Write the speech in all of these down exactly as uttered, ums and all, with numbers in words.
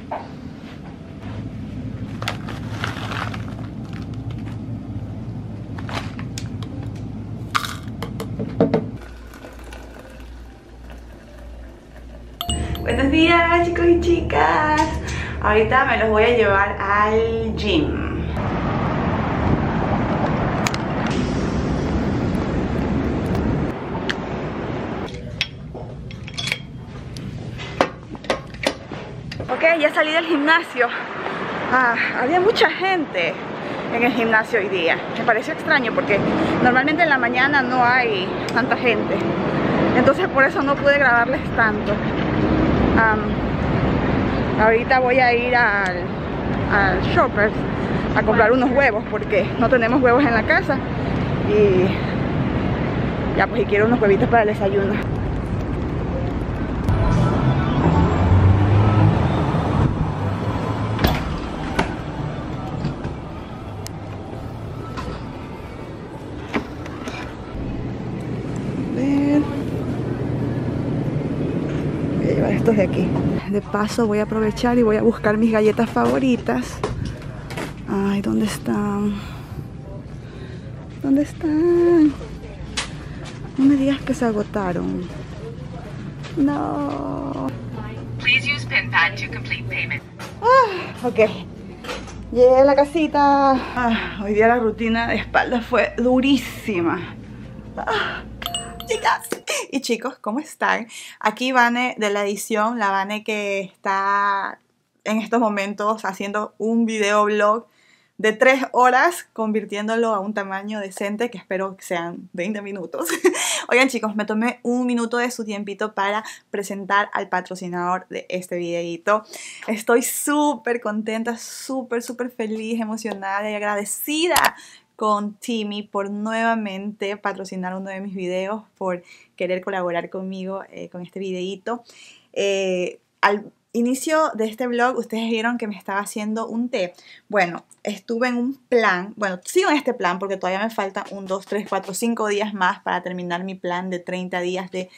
Buenos días, chicos y chicas. Ahorita me los voy a llevar al gym. Ok, ya salí del gimnasio. Ah, había mucha gente en el gimnasio hoy día. Me pareció extraño porque normalmente en la mañana no hay tanta gente. Entonces por eso no pude grabarles tanto. Um, ahorita voy a ir al, al Shoppers a comprar unos huevos porque no tenemos huevos en la casa. Y ya pues y quiero unos huevitos para el desayuno. Estos de aquí. De paso voy a aprovechar y voy a buscar mis galletas favoritas. Ay, ¿dónde están? ¿Dónde están? No me digas que se agotaron. No. Please use PinPad to complete payment. Ah, ok. Llegué a la casita. Ah, hoy día la rutina de espalda fue durísima. Ah, chicas y chicos, ¿cómo están? Aquí Vane de la edición, la Vane que está en estos momentos haciendo un video blog de tres horas, convirtiéndolo a un tamaño decente que espero que sean veinte minutos. Oigan chicos, me tomé un minuto de su tiempito para presentar al patrocinador de este videito. Estoy súper contenta, súper, súper feliz, emocionada y agradecida con Timi por nuevamente patrocinar uno de mis videos, por querer colaborar conmigo eh, con este videito. Eh, al inicio de este vlog ustedes vieron que me estaba haciendo un té. Bueno, estuve en un plan, bueno, sigo en este plan porque todavía me faltan un, dos, tres, cuatro, cinco días más para terminar mi plan de treinta días de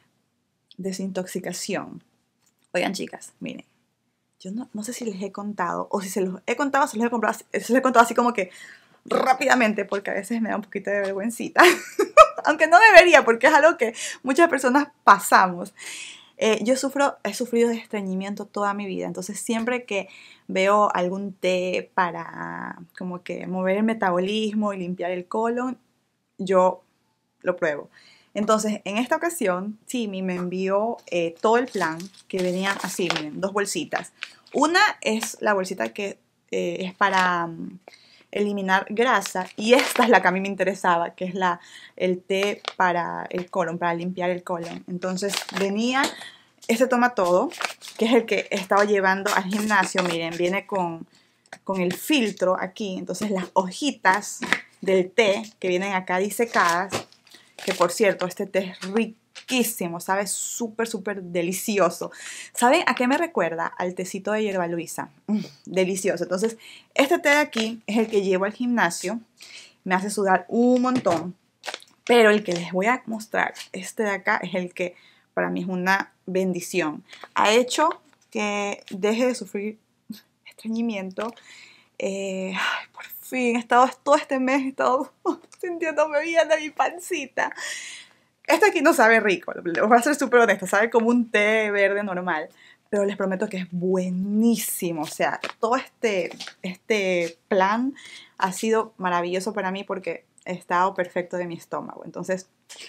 desintoxicación. Oigan chicas, miren, yo no, no sé si les he contado, o si se los he contado, se los he, comprado, se los he contado así como que rápidamente, porque a veces me da un poquito de vergüencita. Aunque no debería, porque es algo que muchas personas pasamos. Eh, yo sufro, he sufrido de estreñimiento toda mi vida, entonces siempre que veo algún té para como que mover el metabolismo y limpiar el colon, yo lo pruebo. Entonces, en esta ocasión, Timi me envió eh, todo el plan, que venían así, miren, dos bolsitas. Una es la bolsita que eh, es para um, eliminar grasa, y esta es la que a mí me interesaba, que es la, el té para el colon, para limpiar el colon. Entonces venía este toma todo, que es el que he estado llevando al gimnasio. Miren, viene con, con el filtro aquí, entonces las hojitas del té que vienen acá disecadas, que por cierto este té es riquísimo, sabe súper súper delicioso. ¿Saben a qué me recuerda? Al tecito de hierba Luisa. Mm, delicioso. Entonces este té de aquí es el que llevo al gimnasio, me hace sudar un montón, pero el que les voy a mostrar, este de acá, es el que para mí es una bendición. Ha hecho que deje de sufrir estreñimiento. Eh, ay, por fin, he estado todo este mes, he estado sintiéndome bien de mi pancita. Este aquí no sabe rico, les voy a ser súper honesta, sabe como un té verde normal, pero les prometo que es buenísimo. O sea, todo este, este plan ha sido maravilloso para mí porque he estado perfecto de mi estómago. Entonces,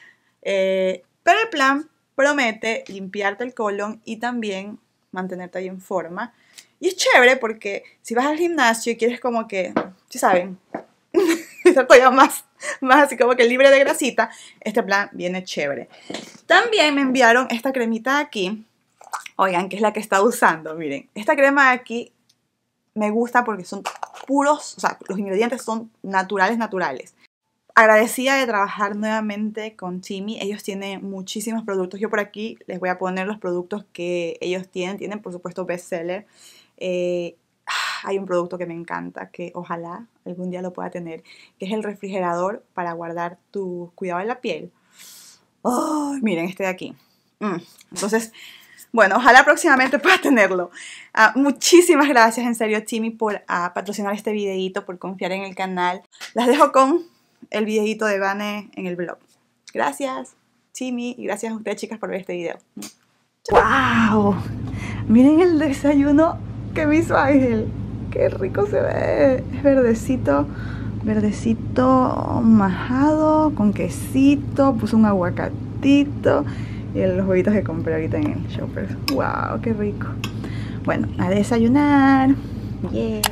eh, pero el plan promete limpiarte el colon y también mantenerte ahí en forma. Y es chévere porque si vas al gimnasio y quieres como que, ¿sí saben? Estar todavía más, más así como que libre de grasita, este plan viene chévere. También me enviaron esta cremita de aquí. Oigan, que es la que está usando. Miren, esta crema de aquí me gusta porque son puros, o sea, los ingredientes son naturales, naturales. Agradecida de trabajar nuevamente con Timi. Ellos tienen muchísimos productos. Yo por aquí les voy a poner los productos que ellos tienen. Tienen, por supuesto, bestseller. Eh, hay un producto que me encanta, que ojalá algún día lo pueda tener, que es el refrigerador para guardar tu cuidado de la piel. Oh, miren este de aquí. Mm. Entonces, Bueno, ojalá próximamente pueda tenerlo. Uh, muchísimas gracias, en serio, Timmy, por uh, patrocinar este videito, por confiar en el canal. Las dejo con el videito de Vane en el blog. Gracias, Timmy, y gracias a ustedes, chicas, por ver este video. ¡Wow! Miren el desayuno que me hizo Ángel. ¡Qué rico se ve! Es verdecito, verdecito majado, con quesito, puso un aguacatito y los huevitos que compré ahorita en el Shoppers. ¡Wow! ¡Qué rico! Bueno, a desayunar. ¡Yeah!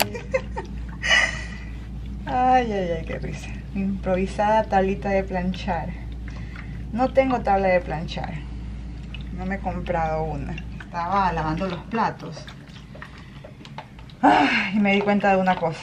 Ay, ay, ay, qué risa. Improvisada tablita de planchar. No tengo tabla de planchar. No me he comprado una. Estaba lavando los platos. Ay, y me di cuenta de una cosa.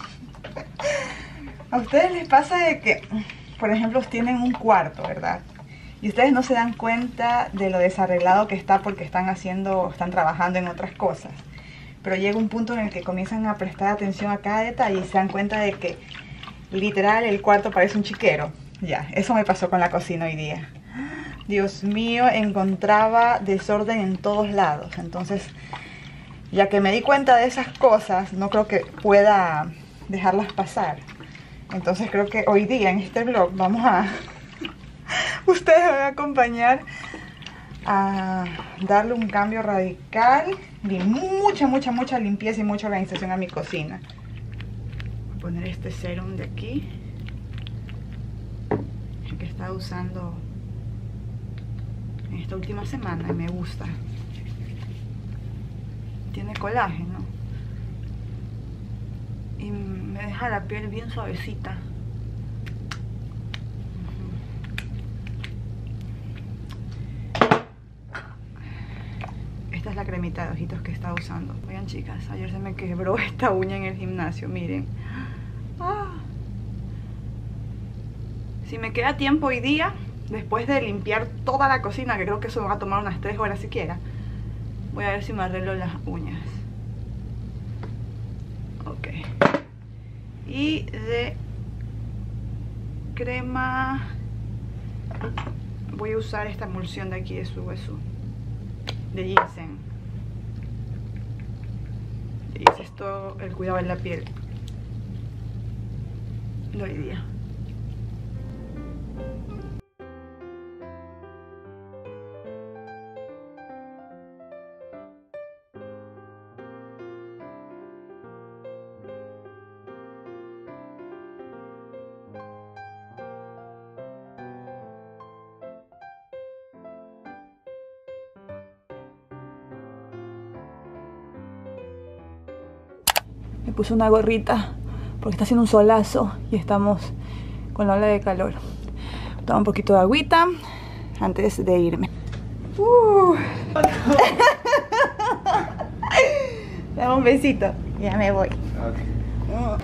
A ustedes les pasa de que, por ejemplo, tienen un cuarto, ¿verdad? Y ustedes no se dan cuenta de lo desarreglado que está porque están haciendo, están trabajando en otras cosas. Pero llega un punto en el que comienzan a prestar atención a cada detalle y se dan cuenta de que literal el cuarto parece un chiquero. Ya, eso me pasó con la cocina hoy día. Dios mío, encontraba desorden en todos lados. Entonces, ya que me di cuenta de esas cosas, no creo que pueda dejarlas pasar. Entonces creo que hoy día en este vlog vamos a... Ustedes me van a acompañar a darle un cambio radical y mucha, mucha, mucha limpieza y mucha organización a mi cocina. Voy a poner este serum de aquí, el que he estado usando en esta última semana y me gusta. Tiene colágeno y me deja la piel bien suavecita. Esta es la cremita de ojitos que estaba usando. Oigan, chicas, ayer se me quebró esta uña en el gimnasio, miren. Ah. Si me queda tiempo hoy día, después de limpiar toda la cocina, que creo que eso me va a tomar unas tres horas siquiera, voy a ver si me arreglo las uñas. Ok. Y de crema voy a usar esta emulsión de aquí de su hueso, de ginseng. Y es esto el cuidado de la piel de hoy día. Me puse una gorrita porque está haciendo un solazo y estamos con la ola de calor. Toma un poquito de agüita antes de irme. Uh. Dame un besito. Ya me voy. Okay. Uh.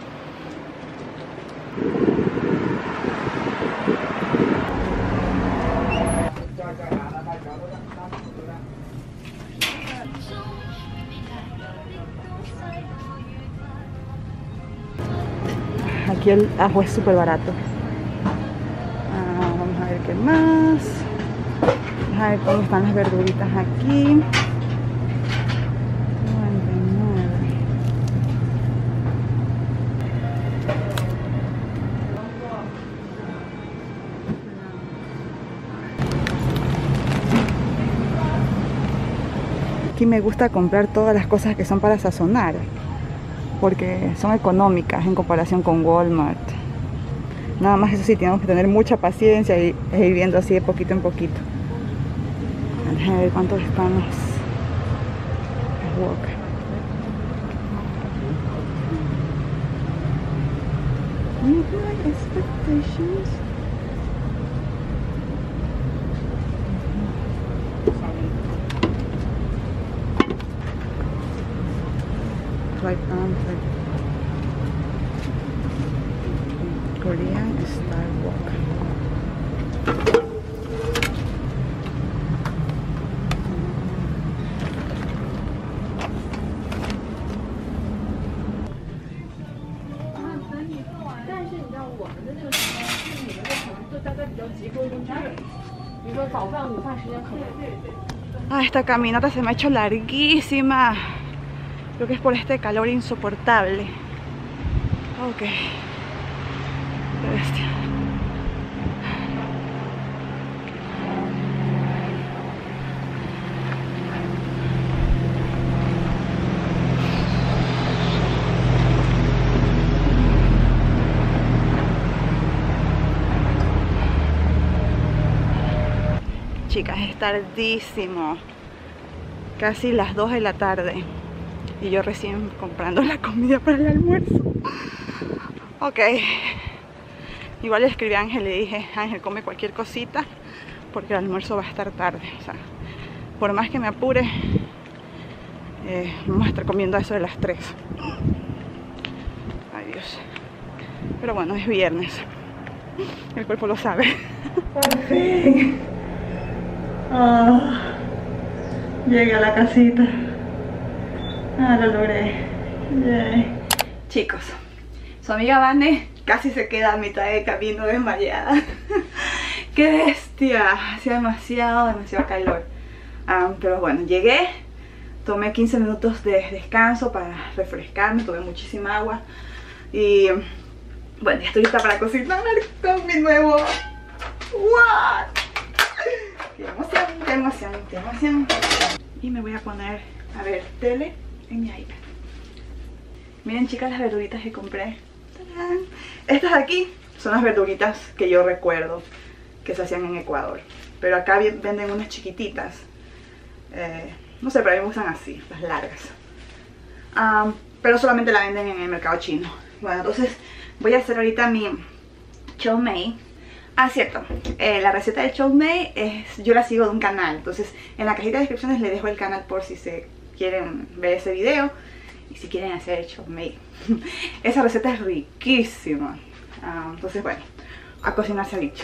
Aquí el ajo es súper barato. Ah, vamos a ver qué más. Vamos a ver cómo están las verduritas aquí. noventa y nueve. Aquí me gusta comprar todas las cosas que son para sazonar, porque son económicas en comparación con Walmart. Nada más eso sí, tenemos que tener mucha paciencia y ir viendo así de poquito en poquito. Déjenme ver cuántos están los, los wok. Meet my expectations. Like um, like Korean style wok. Ah, esta caminata se me ha hecho larguísima. Creo que es por este calor insoportable. Ok. Qué bestia. Chicas, es tardísimo, casi las dos de la tarde y yo recién comprando la comida para el almuerzo. Ok, igual le escribí a Ángel, le dije, Ángel, come cualquier cosita porque el almuerzo va a estar tarde. O sea, por más que me apure, eh, vamos a estar comiendo a eso de las tres. Ay, Dios. Pero bueno, es viernes, el cuerpo lo sabe. Por fin. Oh, llegué a la casita. Ah, lo logré. Yeah. Chicos, su amiga Vane casi se queda a mitad de camino desmayada. ¡Qué bestia! Hacía demasiado, demasiado calor. Um, pero bueno, llegué. Tomé quince minutos de descanso para refrescarme. Tomé muchísima agua. Y bueno, ya estoy lista para cocinar con mi nuevo... ¡What! ¡Qué emoción, qué emoción, qué emoción! Y me voy a poner a ver tele en mi iPad. Miren, chicas, las verduritas que compré. ¡Tarán! Estas de aquí son las verduritas que yo recuerdo que se hacían en Ecuador. Pero acá venden unas chiquititas. Eh, no sé, pero a mí me gustan así, las largas. Um, pero solamente la venden en el mercado chino. Bueno, entonces voy a hacer ahorita mi chow mein. Ah, cierto, eh, la receta de chow mein es, yo la sigo de un canal. Entonces en la cajita de descripciones les dejo el canal por si se quieren ver ese video y si quieren hacer el chow mein. Esa receta es riquísima. uh, Entonces bueno, a cocinar se ha dicho.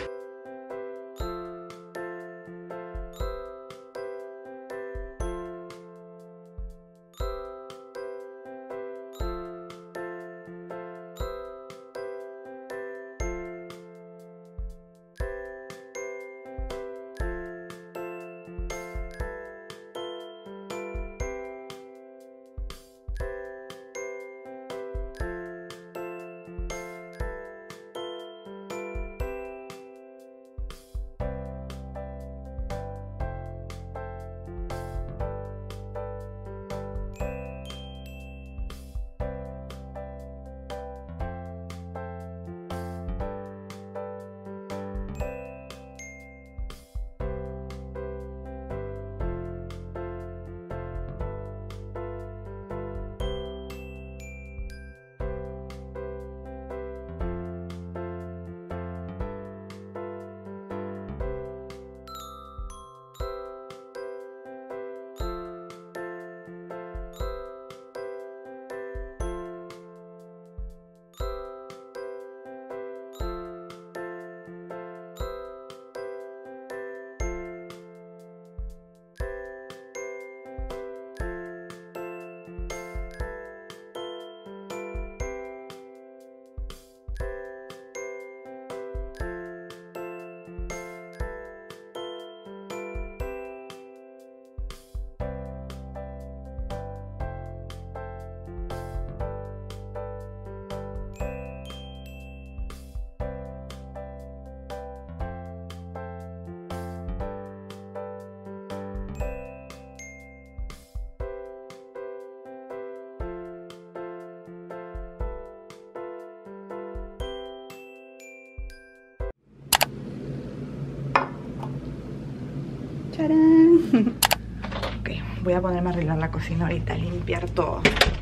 ¡Tarán! Ok, voy a ponerme a arreglar la cocina ahorita, a limpiar todo.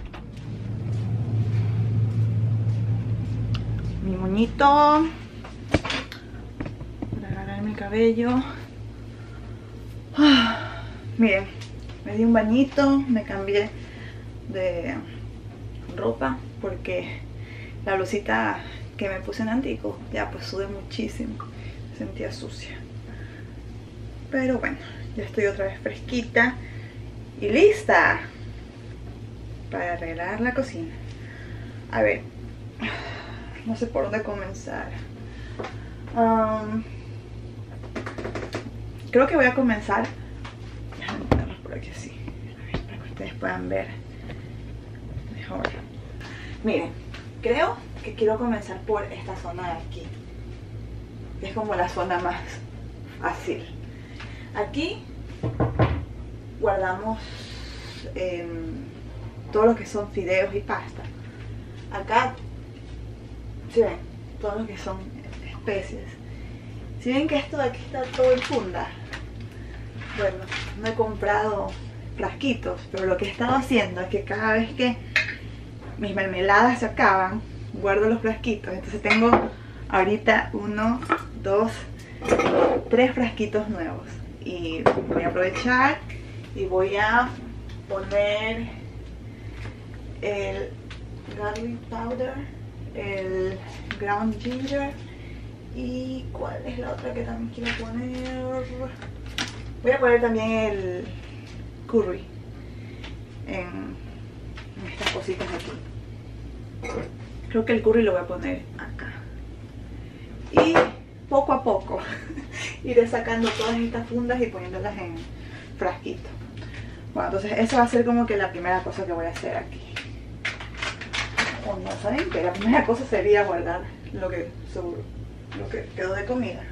Mi moñito para agarrar mi cabello. Ah, miren, me di un bañito, me cambié de ropa porque la blusita que me puse en Antico ya pues sudé muchísimo, me sentía sucia. Pero bueno, ya estoy otra vez fresquita y lista para arreglar la cocina. A ver, no sé por dónde comenzar. Um, creo que voy a comenzar puedan ver mejor. Miren, creo que quiero comenzar por esta zona de aquí, que es como la zona más fácil. Aquí guardamos eh, todo lo que son fideos y pasta. Acá, ¿sí ven? Todo lo que son especies. Si ven que esto de aquí está todo en funda, bueno, no he comprado frasquitos, pero lo que he estado haciendo es que cada vez que mis mermeladas se acaban, guardo los frasquitos. Entonces tengo ahorita uno, dos, tres frasquitos nuevos. Y voy a aprovechar y voy a poner el garlic powder, el ground ginger y ¿cuál es la otra que también quiero poner? Voy a poner también el curry en, en estas cositas aquí. Creo que el curry lo voy a poner acá. Y poco a poco iré sacando todas estas fundas y poniéndolas en frasquitos. Bueno, entonces eso va a ser como que la primera cosa que voy a hacer aquí. O no, ¿saben qué? La primera cosa sería guardar lo que sobró, lo que quedó de comida.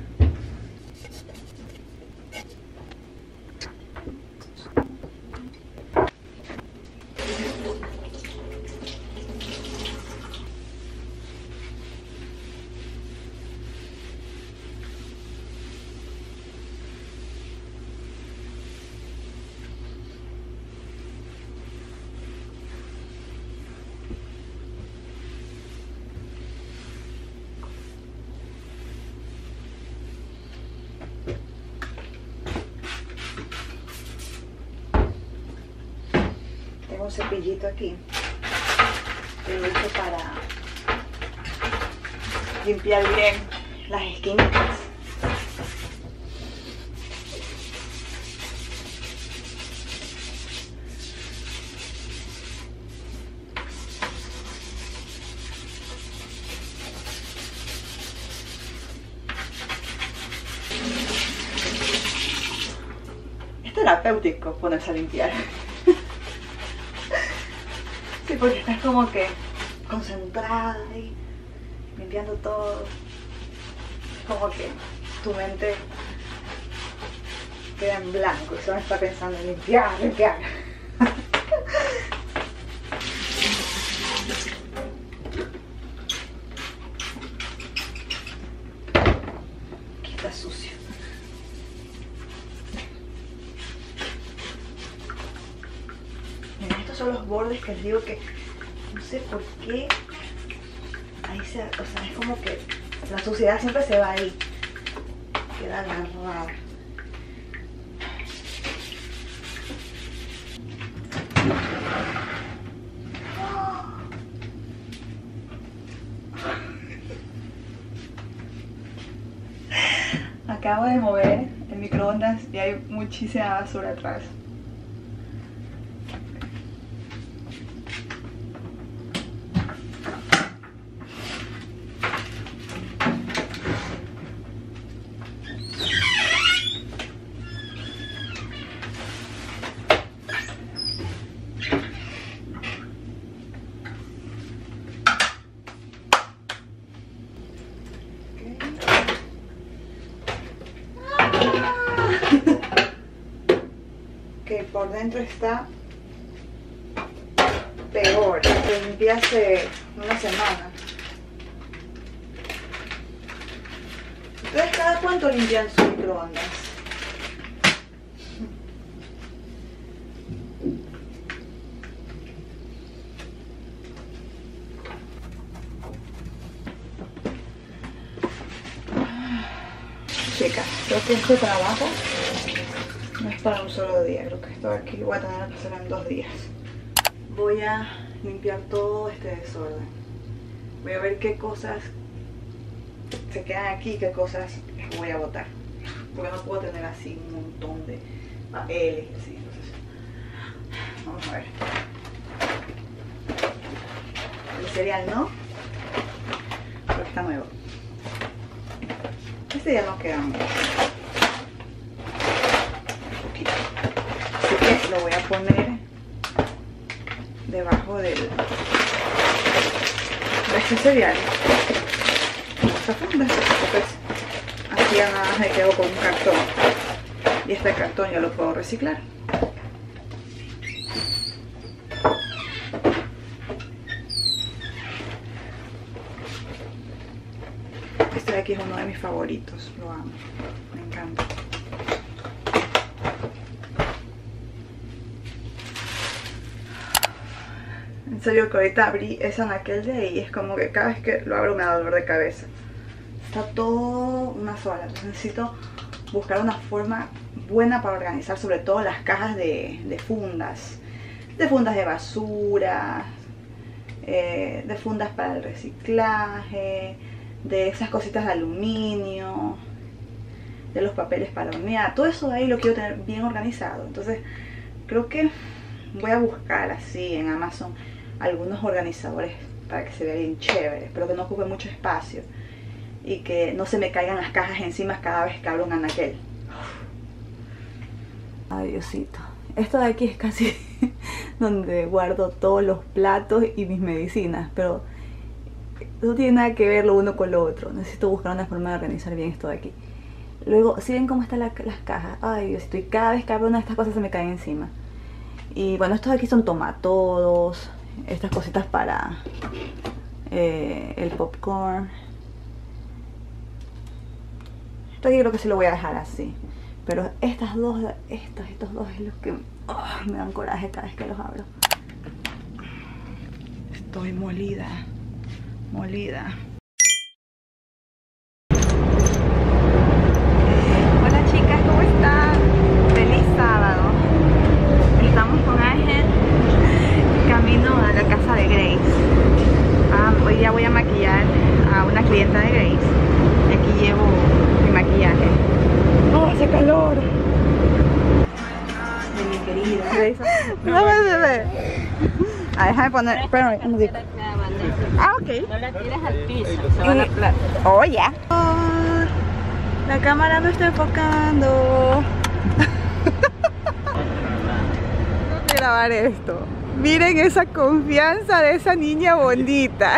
Un cepillito aquí que lo uso para limpiar bien las esquinitas. Es terapéutico ponerse a limpiar. Sí, porque estás como que concentrada ahí, limpiando todo. Es como que tu mente queda en blanco y solo está pensando en limpiar, limpiar. Aquí está sucio. Estos son los bordes que les digo que no sé por qué ahí se, o sea, es como que la suciedad siempre se va ahí, queda agarrada. Acabo de mover el microondas y hay muchísima basura atrás. Que por dentro está peor. Lo limpié hace una semana. ¿Ustedes cada cuánto limpian sus microondas? Chicas, creo que este trabajo no es para un solo día, creo que esto aquí voy a tener que hacer en dos días. Voy a limpiar todo este desorden. Voy a ver qué cosas se quedan aquí y qué cosas les voy a botar. Porque no puedo tener así un montón de papeles y así. Entonces, vamos a ver. El cereal no, porque está nuevo. Este ya no queda mucho. Así que lo voy a poner debajo del, de este cereal. Esta funda. Entonces, aquí ya nada más me quedo con un cartón. Y este cartón ya lo puedo reciclar. Este de aquí es uno de mis favoritos. Lo amo. Me encanta. En serio que ahorita abrí ese anaquel de ahí, es como que cada vez que lo abro me da dolor de cabeza. Está todo una sola. Entonces necesito buscar una forma buena para organizar, sobre todo las cajas de, de fundas. De fundas de basura, eh, de fundas para el reciclaje, de esas cositas de aluminio, de los papeles para hornear. Todo eso de ahí lo quiero tener bien organizado. Entonces creo que voy a buscar así en Amazon algunos organizadores para que se vea bien chévere, pero que no ocupe mucho espacio y que no se me caigan las cajas encima cada vez que abro un anaquel. Ay, Diosito. Esto de aquí es casi donde guardo todos los platos y mis medicinas, pero no tiene nada que ver lo uno con lo otro. Necesito buscar una forma de organizar bien esto de aquí. Luego, si ven cómo están la, las cajas, ay Diosito, y cada vez que abro una de estas cosas se me caen encima. Y bueno, estos de aquí son tomatodos, estas cositas para eh, el popcorn. Esto aquí creo que sí lo voy a dejar así. Pero estas dos, estos, estos dos es los que oh, me dan coraje cada vez que los abro. Estoy molida, molida. Hola chicas, ¿cómo están? Feliz sábado. Estamos con Ángel camino a la casa de Grace. Ah, hoy día voy a maquillar a una clienta de Grace. Y aquí llevo mi maquillaje. ¡Oh, hace calor! De mi querida Grace. No me bebé. Ah, déjame poner. Espera un momentito. Ah, ok. No la tires al piso, se van a Y... Oh, ya. Yeah. Oh, la cámara me está enfocando. Tengo que grabar esto. Miren esa confianza de esa niña bonita.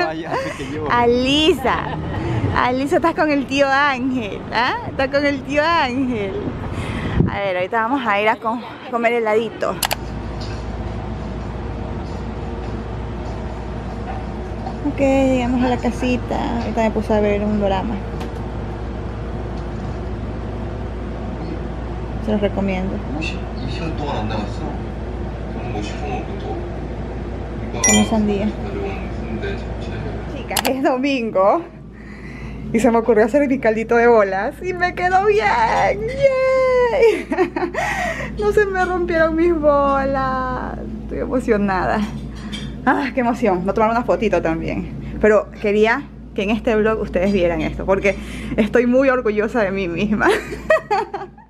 Alisa. Alisa, estás con el tío Ángel. ¿Ah? Estás con el tío Ángel. A ver, ahorita vamos a ir a com comer heladito. Ok, llegamos a la casita. Ahorita me puse a ver un drama. Se los recomiendo. Como sandía. Chicas, es domingo y se me ocurrió hacer mi caldito de bolas y me quedó bien. ¡Yay! No se me rompieron mis bolas. Estoy emocionada. Ah, qué emoción. Voy a tomar una fotito también. Pero quería que en este vlog ustedes vieran esto porque estoy muy orgullosa de mí misma.